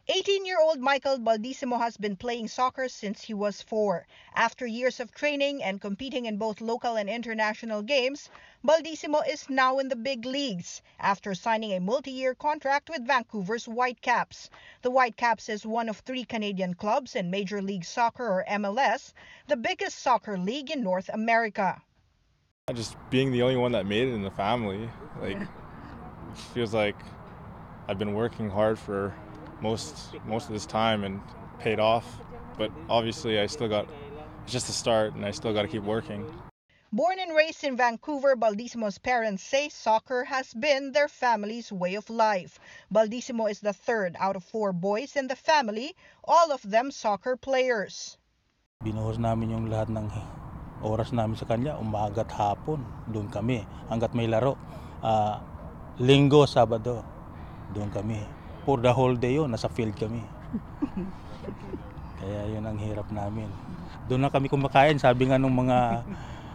18-year-old Michael Baldisimo has been playing soccer since he was 4. After years of training and competing in both local and international games, Baldisimo is now in the big leagues after signing a multi-year contract with Vancouver's Whitecaps. The Whitecaps is one of 3 Canadian clubs in Major League Soccer or MLS, the biggest soccer league in North America. Just being the only one that made it in the family, it feels like I've been working hard for most of this time and paid off, but obviously it's just the start and I still got to keep working. Born and raised in Vancouver, Baldisimo's parents say soccer has been their family's way of life. Baldisimo is the third out of 4 boys in the family, all of them soccer players. Binuhos namin yung lahat ng oras namin sa kanya, umaga at hapon, doon kami. Hanggat may laro, linggo, sabado, doon kami. For the whole day yun, nasa field kami. Kaya yun ang hirap namin. Doon na kami kumakain, sabi nga nung mga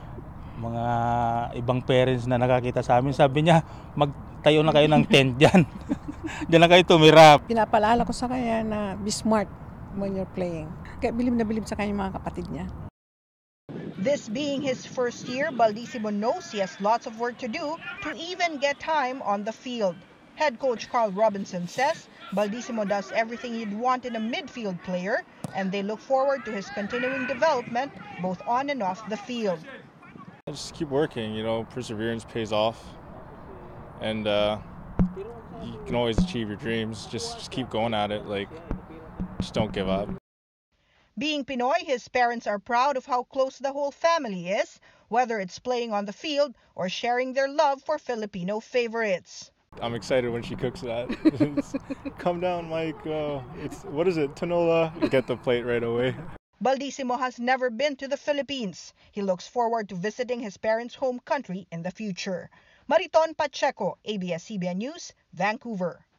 ibang parents na nakakita sa amin, sabi niya, magtayo na kayo ng tent dyan. Diyan na kayo tumira. Pinapaalala ko sa kanya na be smart when you're playing. Kaya bilib na bilib sa kanya yung mga kapatid niya. This being his first year, Baldisimo knows he has lots of work to do to even get time on the field. Head coach Carl Robinson says Baldisimo does everything you'd want in a midfield player, and they look forward to his continuing development both on and off the field. Just keep working, perseverance pays off, and you can always achieve your dreams. Just keep going at it, just don't give up. Being Pinoy, his parents are proud of how close the whole family is, whether it's playing on the field or sharing their love for Filipino favorites. I'm excited when she cooks that. Come down, Mike. What is it? Tinola. Get the plate right away. Baldisimo has never been to the Philippines. He looks forward to visiting his parents' home country in the future. Mariton Pacheco, ABS-CBN News, Vancouver.